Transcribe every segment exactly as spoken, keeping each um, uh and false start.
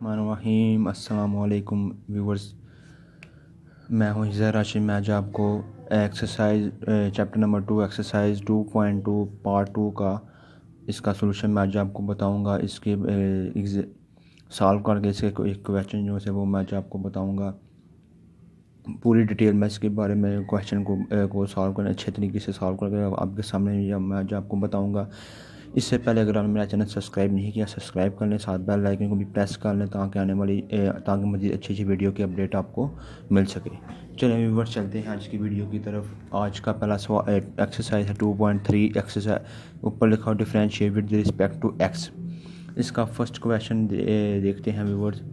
रहीम अस्सलाम वालेकुम व्यूवर्स, मैं हूं हिज़र राशिद। मैं आज आपको exercise chapter number two exercise two point two part two का इसका सलूशन मैं आज आपको बताऊंगा। इसके सॉल्व करके इसके एक क्वेश्चन जो है वो मैं आज आपको बताऊंगा पूरी डिटेल में। इसके बारे में क्वेश्चन को को सॉल्व करना अच्छे तरीके से सॉल्व करके आपके सामने मैं आज आपको बताऊंगा। इससे पहले अगर आपने मेरा चैनल सब्सक्राइब नहीं किया, सब्सक्राइब कर लें, साथ बेल आइकन को भी प्रेस कर लें ताकि आने वाली ताकि मज़ीद अच्छी अच्छी वीडियो की अपडेट आपको मिल सके। चलिए व्यूअर्स चलते हैं आज की वीडियो की तरफ। आज का पहला सवाल एक्सरसाइज है टू पॉइंट थ्री एक्सरसाइज। ऊपर लिखा differentiate with respect to x. इसका फर्स्ट क्वेश्चन दे, देखते हैं व्यूअर्स।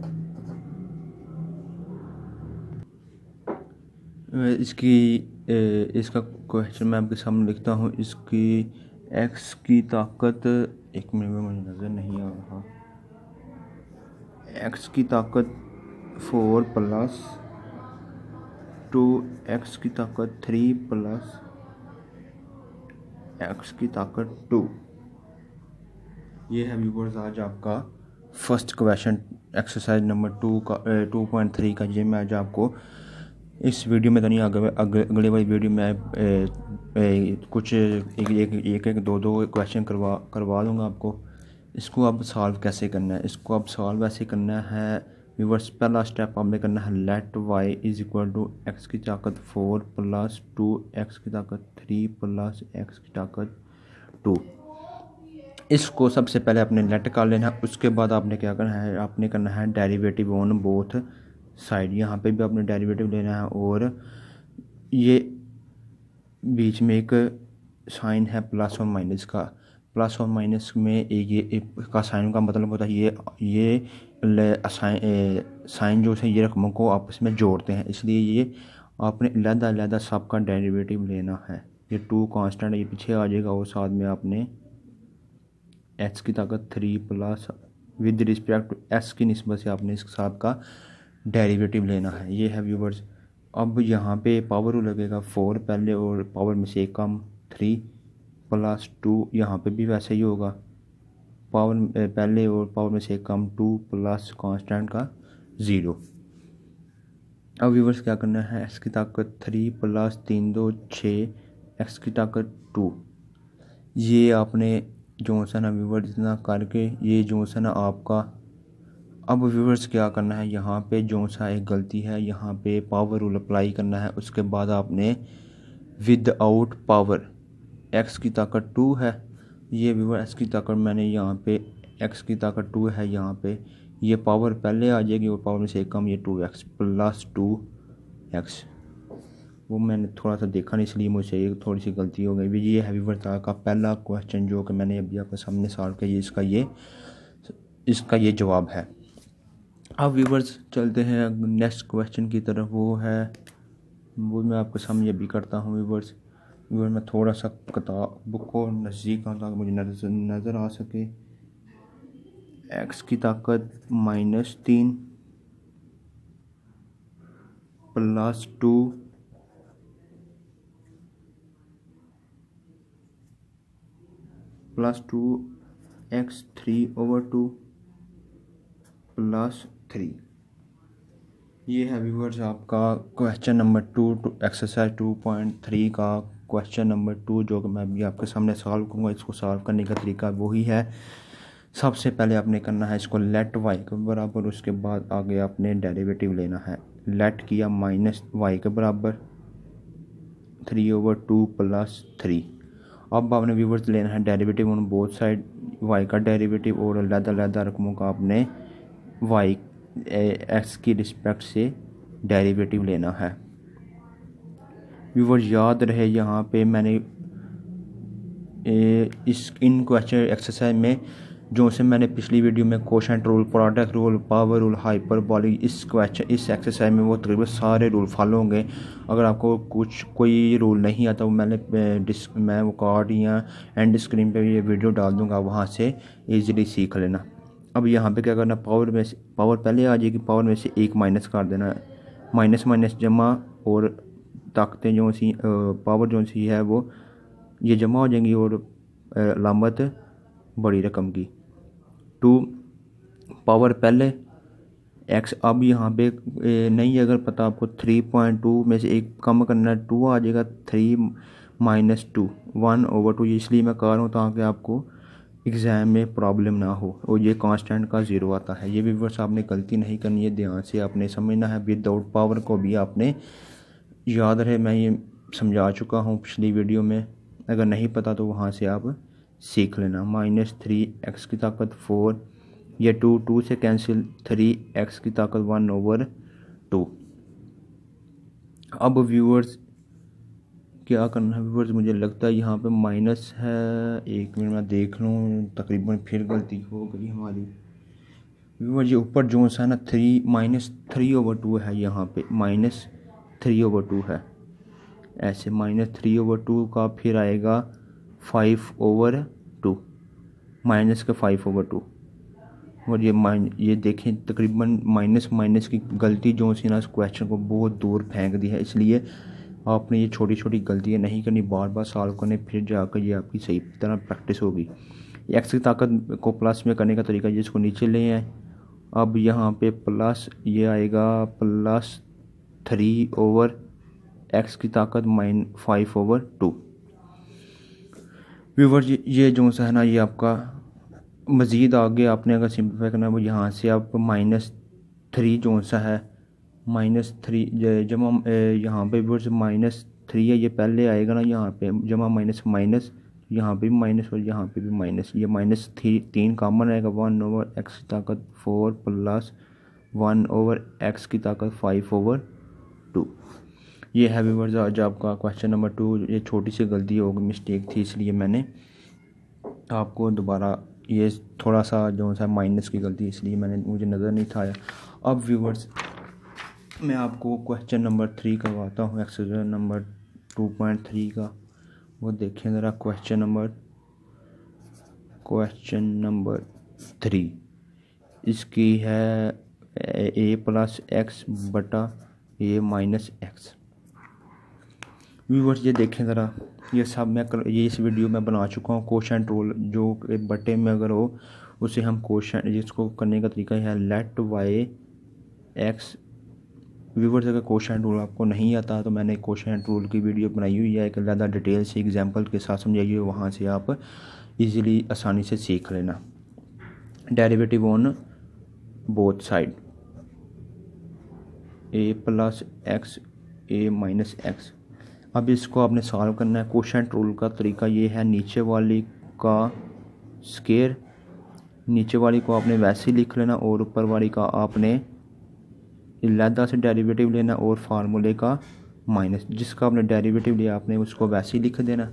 इसकी इसका क्वेश्चन मैं आपके सामने लिखता हूँ। इसकी एक्स की ताकत, एक मिनट में मुझे नज़र नहीं आ रहा। एक्स की ताकत फोर प्लस टू, एक्स की ताकत थ्री प्लस एक्स की ताकत टू। ये है व्यूअर्स आज आपका first question exercise number two का टू पॉइंट थ्री का। ये मैं आज आपको इस वीडियो में तो नहीं, आगे अगले वाली वीडियो में ए, ए, कुछ एक एक, एक एक दो दो क्वेश्चन करवा करवा दूंगा आपको। इसको अब सॉल्व कैसे करना है, इसको अब सॉल्व ऐसे करना है व्यूअर्स। पहला स्टेप आपने करना है let y is equal to x की ताकत फोर प्लस टू, एक्स की ताकत थ्री प्लस एक्स की ताकत टू। इसको सबसे पहले आपने लेट कर लेना है। उसके बाद आपने क्या करना है, आपने करना है डेरिवेटिव ऑन बोथ साइड। यहाँ पे भी आपने डेरिवेटिव लेना है और ये बीच में एक साइन है प्लस और माइनस का। प्लस और माइनस में एक ये एक का साइन का मतलब होता है ये ये साइन जो है ये रकमों को आपस में जोड़ते हैं, इसलिए ये आपने अलहदा अलहदा सब का डेरिवेटिव लेना है। ये टू कांस्टेंट ये पीछे आ जाएगा और साथ में आपने एक्स की ताकत three plus with respect to x की निस्बत से आपने इस साथ का डेरिवेटिव लेना है। ये है व्यूवर्स। अब यहाँ पे पावर लगेगा फोर पहले और पावर में से एक कम थ्री प्लस टू। यहाँ पे भी वैसे ही होगा, पावर पहले और पावर में से एक कम टू प्लस कांस्टेंट का ज़ीरो। अब व्यूवर्स क्या करना है, एक्स की ताकत थ्री प्लस तीन दो छः, एक्स की ताकत टू। ये आपने जो सा ना व्यूवर्स इतना करके ये जो सा ना आपका। अब व्यूवर्स क्या करना है, यहाँ पे जो सा एक गलती है, यहाँ पे पावर रूल अप्लाई करना है। उसके बाद आपने विद आउट पावर एक्स की ताकत टू है। ये व्यूवर एक्स की ताकत मैंने यहाँ पे एक्स की ताकत टू है, यहाँ पे ये पावर पहले आ जाएगी और पावर में से एक कम ये two x plus two x. वो मैंने थोड़ा सा देखा नहीं इसलिए मुझसे एक थोड़ी सी गलती हो गई। ये है व्यूवर का पहला क्वेश्चन जो कि मैंने अभी आपके सामने सॉल्व किया। इसका ये इसका ये जवाब है। अब व्यूवर्स चलते हैं नेक्स्ट क्वेश्चन की तरफ। वो है वो मैं आपके सामने अभी करता हूँ व्यूवर्स। व्यूवर मैं थोड़ा सा किताब बुक को नज़दीक आऊँ ताकि मुझे नज़र नज़र आ सके। एक्स की ताकत माइनस तीन plus two plus two x three over two plus three. ये है व्यूवर्स आपका question number two two exercise two point three का क्वेश्चन नंबर टू जो कि मैं अभी आपके सामने सॉल्व करूँगा। इसको सॉल्व करने का तरीका वही है। सबसे पहले आपने करना है इसको लेट वाई के बराबर, उसके बाद आगे आपने डेरिवेटिव लेना है। लेट किया माइनस वाई के बराबर three over two plus three. अब आपने व्यूवर्स लेना है derivative on both side, y का डेरिवेटिव और अलग अलग रकमों का आपने वाई एक्स की रिस्पेक्ट से डेरिवेटिव लेना है। व्यूवर्स याद रहे यहाँ पे मैंने ए, इस इन क्वेश्चन एक्सरसाइज में जो से मैंने पिछली वीडियो में quotient rule, product rule, power rule, hyperbolic, इस क्वेश्चन इस एक्सरसाइज में वो तकरीबन सारे रूल फॉलो होंगे। अगर आपको कुछ कोई रूल नहीं आता वो मैंने डिस मैं वो कार्ड या एंड स्क्रीन पे ये वीडियो डाल दूंगा, वहाँ से इजीली सीख लेना। अब यहाँ पे क्या करना, पावर में से पावर पहले आ जाएगी, पावर में से एक माइनस कर देना है। माइनस माइनस जमा और ताकतें जो सी पावर जो सी है वो ये जमा हो जाएंगी और अलामत बड़ी रकम की टू पावर पहले एक्स, अब यहाँ पे ए, नहीं अगर पता आपको थ्री पॉइंट टू में से एक कम करना है, टू आ जाएगा, three minus two one over two, इसलिए मैं कह रहा हूँ ताकि आपको एग्ज़ाम में प्रॉब्लम ना हो। और ये कांस्टेंट का ज़ीरो आता है। ये व्यूअर्स आपने गलती नहीं करनी है, ध्यान से आपने समझना है। विदाउट पावर को भी आपने याद रहे, मैं ये समझा चुका हूँ पिछली वीडियो में, अगर नहीं पता तो वहाँ से आप सीख लेना। माइनस थ्री एक्स की ताकत फोर, ये टू टू से कैंसिल, थ्री एक्स की ताकत वन ओवर टू। अब व्यूअर्स क्या करना है व्यूअर्स, मुझे लगता है यहाँ पे माइनस है, एक मिनट में देख लूँ, तकरीबन फिर गलती हो गई हमारी व्यूअर्स। ये ऊपर जो सा है ना three minus three over two है, यहाँ पे माइनस थ्री ओवर टू है, ऐसे माइनस थ्री ओवर टू का फिर आएगा फाइव ओवर टू, माइनस का फाइव ओवर टू। और ये माइन ये देखें तकरीबन माइनस माइनस की गलती जो सी ना इस क्वेश्चन को बहुत दूर फेंक दी है, इसलिए आपने ये छोटी छोटी गलतियाँ नहीं करनी, बार बार सॉल्व करने, फिर जाकर ये आपकी सही तरह प्रैक्टिस होगी। एक्स की ताकत को प्लस में करने का तरीका ये, इसको नीचे ले आए। अब यहाँ पे प्लस ये आएगा प्लस थ्री ओवर एक्स की ताकत minus five over two. Viewers ये जो सा है ना ये आपका मज़ीद आगे आपने अगर सिंपलीफाई करना है वो यहाँ से आप माइनस थ्री जो सा है माइनस थ्री जमा यहाँ पे व्यूअर्स माइनस थ्री है, ये पहले आएगा ना यहाँ पे जमा माइनस माइनस, यहाँ पे भी माइनस और यहाँ पे भी माइनस, ये माइनस थ्री तीन कॉमन आएगा, वन ओवर एक्स की ताकत four plus one over x की ताकत फाइव ओवर टू। ये है व्यूअर्स आज आपका क्वेश्चन नंबर टू। ये छोटी सी गलती हो गई, मिस्टेक थी, इसलिए मैंने आपको दोबारा ये थोड़ा सा जो सा माइनस की गलती, इसलिए मैंने मुझे नज़र नहीं था आया। अब व्यूअर्स मैं आपको क्वेश्चन नंबर थ्री करवाता हूँ, exercise number two point three का। वो देखें ज़रा question number question number three इसकी है ए प्लस एक्स बटा ए माइनस एक्स। व्यूअर्स ये देखें ज़रा, ये सब मैं कर, ये इस वीडियो में बना चुका हूँ। क्वेश्चन रूल जो बटे में अगर हो उसे हम क्वेश्चन, जिसको करने का तरीका है लेट वाई एक्स। व्यूअर्स अगर क्वेश्चन रूल आपको नहीं आता तो मैंने क्वेश्चन रूल की वीडियो बनाई हुई है, एक ज़्यादा डिटेल से एग्जांपल के साथ समझाइए, वहाँ से आप इजीली आसानी से सीख लेना। Derivative on both side, A plus x A minus x. अब इसको आपने सॉल्व करना है। क्वेश्चन रूल का तरीका ये है, नीचे वाली का स्केयर, नीचे वाली को आपने वैसे ही लिख लेना और ऊपर वाली का आपने लैदा से डेरिवेटिव लेना और फार्मूले का माइनस, जिसका आपने डेरिवेटिव लिया आपने उसको वैसे ही लिख देना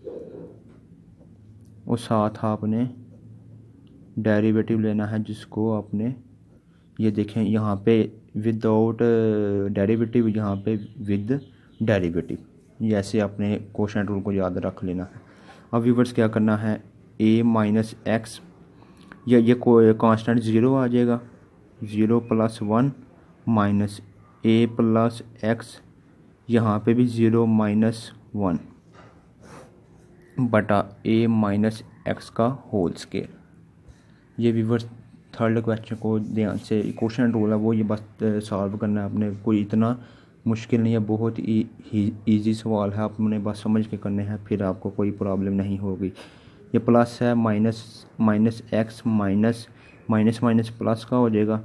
और साथ आपने डेरिवेटिव लेना है जिसको आपने, ये देखें यहाँ पे विदाउट डेरिवेटिव, यहाँ पे विद डेरिवेटिव, ये ऐसे आपने क्वेश्चन रूल को याद रख लेना है। अब व्यूअर्स क्या करना है, ए माइनस एक्स, या ये कांस्टेंट ज़ीरो आ जाएगा, zero plus one minus A plus x, यहाँ पे भी ज़ीरो माइनस वन बटा ए माइनस एक्स का होल स्केयर। ये व्यूअर्स थर्ड क्वेश्चन को ध्यान से, क्वेश्चन रूल है वो ये बस सॉल्व करना है आपने, कोई इतना मुश्किल नहीं है, बहुत ही ईजी सवाल है, आपने बस समझ के करने हैं, फिर आपको कोई प्रॉब्लम नहीं होगी। ये प्लस है, minus minus x minus minus minus plus का हो जाएगा,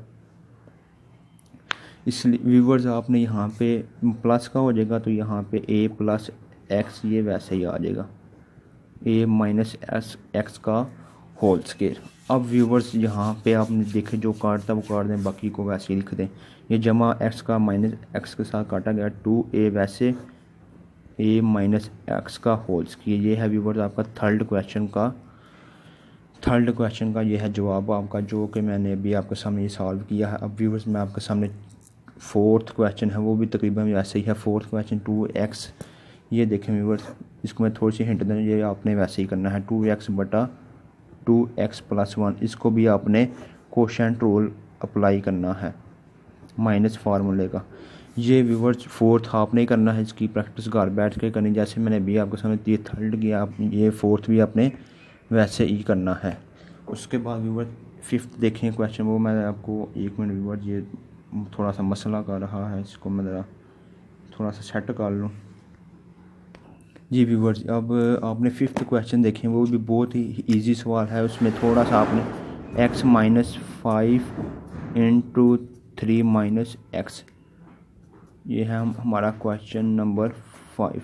इसलिए व्यूअर्स आपने यहाँ पे प्लस का हो जाएगा तो यहाँ पे ए प्लस एक्स ये वैसे ही आ जाएगा, ए माइनस एस एक्स का होल स्केयर। अब व्यूअर्स यहाँ पे आपने देखे जो काटता वो काट दें, बाकी को वैसे ही लिख दें। ये जमा एक्स का माइनस एक्स के साथ काटा गया, टू ए वैसे ए माइनस एक्स का होल स्केयर। ये है व्यूअर्स आपका थर्ड क्वेश्चन का थर्ड क्वेश्चन का ये है जवाब आपका, जो कि मैंने अभी आपके सामने ये सॉल्व किया है। अब व्यूअर्स मैं आपके सामने फोर्थ क्वेश्चन है वो भी तकरीबन वैसे ही है। फोर्थ क्वेश्चन टू एक्स, ये देखें व्यूअर्स, इसको मैं थोड़ी सी हिंट दें, ये आपने वैसे ही करना है, टू एक्स बटा टू एक्स प्लस वन, इसको भी आपने क्वोशंट रूल अप्लाई करना है माइनस फार्मूले का। ये व्यूअर्स फोर्थ आपने ही करना है, इसकी प्रैक्टिस घर बैठ के करनी, जैसे मैंने भी आपके सामने ये थर्ड किया, आप ये फोर्थ भी आपने वैसे ही करना है। उसके बाद व्यूअर्स फिफ्थ देखें क्वेश्चन, वो मैं आपको एक मिनट व्यूअर्स, ये थोड़ा सा मसला कर रहा है, इसको मैं ज़रा थोड़ा सा सेट कर लूँ। जी व्यूअर्स, अब आपने फिफ्थ क्वेश्चन देखें, वो भी बहुत ही इजी सवाल है। उसमें थोड़ा सा आपने x minus five into three minus x, ये है हम हमारा क्वेश्चन नंबर फाइव।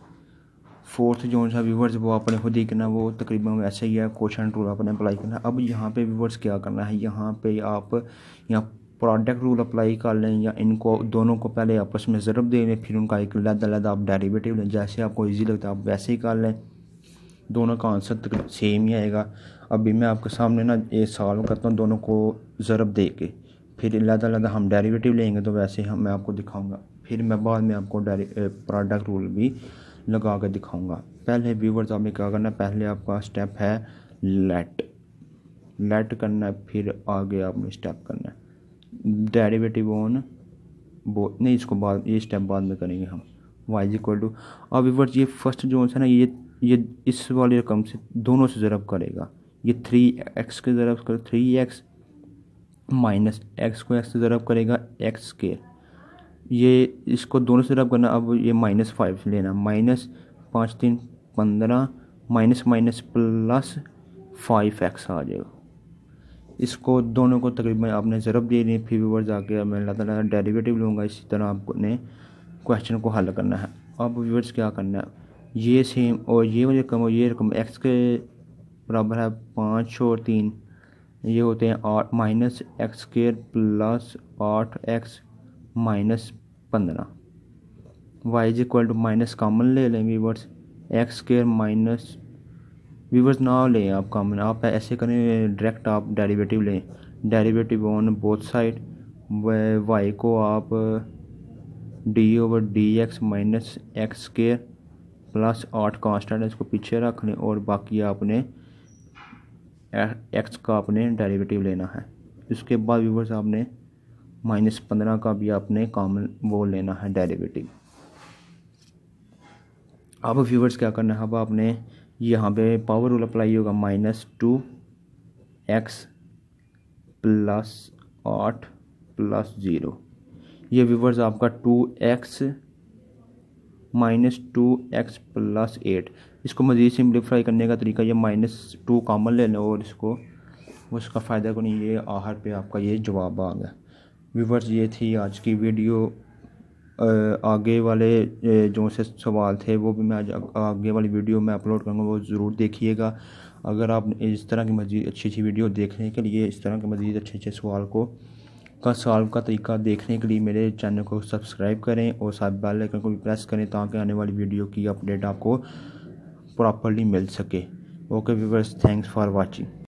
फोर्थ जो सा व्यूवर्स वो आपने खुद ही करना, वो तकरीबन वैसे ही है, क्वेश्चन रूल आपने अप्लाई करना है। अब यहाँ पे व्यूवर्स क्या करना है, यहाँ पे आप यहाँ प्रोडक्ट रूल अप्लाई कर लें, या इनको दोनों को पहले आपस में ज़रब दे लें, फिर उनका एक अलग-अलग आप डेरिवेटिव लें, जैसे आपको इजी लगता है आप वैसे ही कर लें, दोनों का आंसर तकरीबन सेम ही आएगा। अभी मैं आपके सामने ना ये सॉल्व करता हूँ दोनों को ज़रब दे के, फिर अलग-अलग हम डेरिवेटिव लेंगे, तो वैसे हम मैं आपको दिखाऊँगा, फिर मैं बाद में आपको प्रोडक्ट रूल भी लगा कर दिखाऊंगा। पहले व्यूवर्स आपने क्या करना है, पहले आपका स्टेप है लेट लेट करना है, फिर आगे आपने स्टेप करना है डेरिवेटिव ऑन बो नहीं, इसको बाद ये स्टेप बाद में करेंगे हम। वाई इज इक्वल टू, अब व्यूवर्स ये फर्स्ट जो है ना, ये ये इस वाली रकम से दोनों से ज़रब करेगा, ये थ्री एक्स के ज़रब कर थ्री एक्स माइनस एक्स को एक्स से ज़रब करेगा एक्स के, ये इसको दोनों से रब करना। अब ये माइनस फाइव से लेना, माइनस पाँच तीन पंद्रह minus minus plus five x आ जाएगा। इसको दोनों को तकरीबन आपने ज़रब दे दी, फिर व्यूअर्स जाके मैं अल्लाह ताला डेरिवेटिव लूँगा। इसी तरह आपने क्वेश्चन को हल करना है। अब व्यूअर्स क्या करना है, ये सेम और ये वाली रकम और ये रकम एक्स के बराबर है पाँच और तीन, ये होते हैं आठ माइनस एक्स स्क्वायर प्लस आठ एक्स माइनस पंद्रह। Y is equal to minus common ले लें viewers, x square minus viewers ना लें आप कॉमन, आप ऐसे करें डायरेक्ट आप डेरिवेटिव लें, derivative on both side. Y को आप D over D x minus x square plus आठ कांस्टेंट है, इसको पीछे रख लें, और बाकी आपने एक्स का आपने डेरिवेटिव लेना है। इसके बाद व्यूवर्स आपने माइनस पंद्रह का भी आपने कॉमन वो लेना है डेरिवेटिव। अब व्यूवर्स क्या करना है, अब आपने यहाँ पे पावर रूल अप्लाई होगा, माइनस टू एक्स प्लस आठ प्लस ज़ीरो। ये व्यूवर्स आपका two x minus two x plus eight. इसको मज़ीद सिंप्लीफाई करने का तरीका, ये माइनस टू कॉमन ले लो और इसको उसका फ़ायदा को नहीं, ये आहर पे आपका ये जवाब आ गया। व्यूवर्स ये थी आज की वीडियो। आगे वाले जो से सवाल थे वो भी मैं आज आगे वाली वीडियो में अपलोड करूँगा, वो ज़रूर देखिएगा। अगर आप इस तरह की मज़ीद अच्छी अच्छी वीडियो देखने के लिए, इस तरह के मज़ीद अच्छे अच्छे सवाल को का सॉल्व का तरीका देखने के लिए मेरे चैनल को सब्सक्राइब करें और साथ बेल आइकन को भी प्रेस करें, ताकि आने वाली वीडियो की अपडेट आपको प्रॉपर्ली मिल सके। Okay viewers, thanks for watching.